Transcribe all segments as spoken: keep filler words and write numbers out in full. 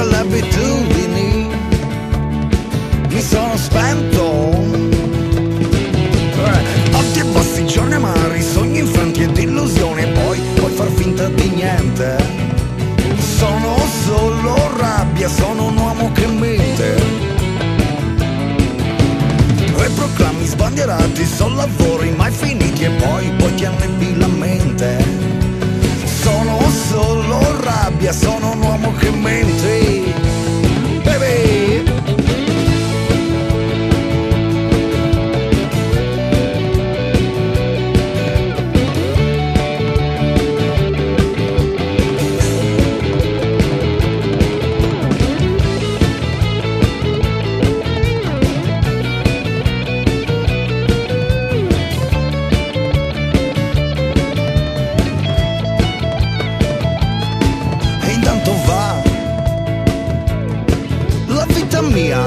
tra le abitudini mi sono spento. Eh, alti e bassi, giorni amari, sogni infranti ed illusioni, e poi puoi far finta di niente. Sono solo rabbia, sono un uomo che mente. E proclami sbandierati, sono lavori mai finiti, e poi poi ti annebbi la mente. Sono solo rabbia, sono un uomo che mente. Baby. Mia,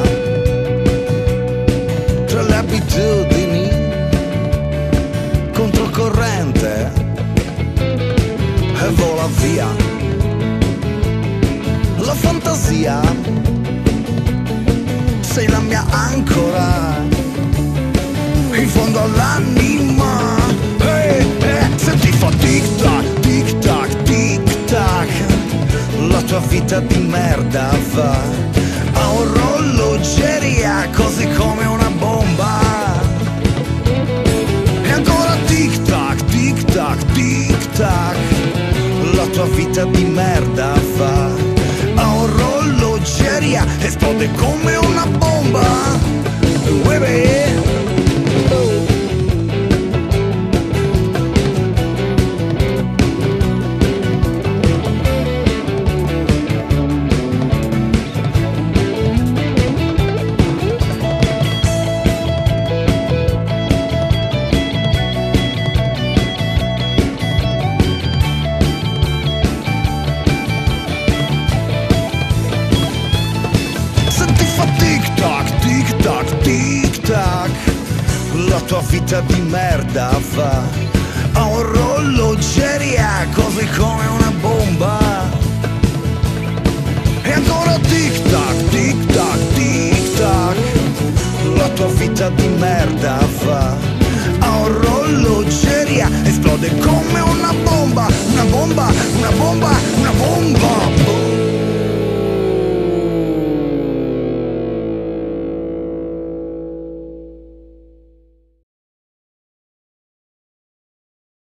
tra le abitudini, controcorrente, e vola via la fantasia. Sei la mia ancora in fondo all'anima. Hey, hey, se ti fa tic tac, tic tac, tic tac, la tua vita di merda va a orologeria, così come una bomba. E ancora tic tac, tic tac, tic tac, la tua vita di merda va a orologeria, esplode come una bomba. Uebe. La tua vita di merda va a orologeria, così come una bomba. E ancora tic tac, tic tac, tic tac, la tua vita di merda va a orologeria, esplode come una bomba, una bomba, una bomba, una bomba.